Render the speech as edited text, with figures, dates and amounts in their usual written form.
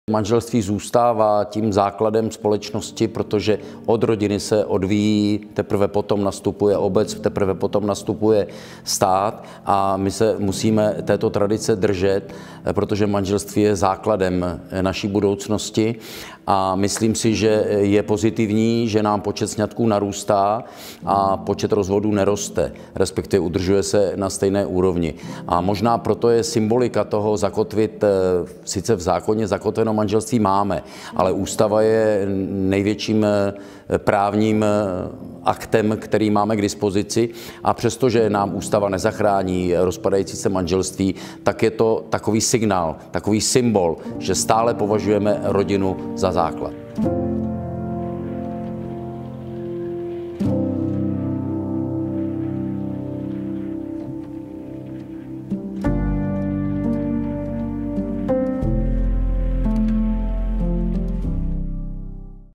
Manželství zůstává tím základem společnosti, protože od rodiny se odvíjí, teprve potom nastupuje obec, teprve potom nastupuje stát a my se musíme této tradice držet, protože manželství je základem naší budoucnosti a myslím si, že je pozitivní, že nám počet sňatků narůstá a počet rozvodů neroste, respektive udržuje se na stejné úrovni. A možná proto je symbolika toho zakotvit, sice v zákoně zakotveno manželství máme, ale ústava je největším právním aktem, který máme k dispozici a přestože nám ústava nezachrání rozpadající se manželství, tak je to takový signál, takový symbol, že stále považujeme rodinu za základ.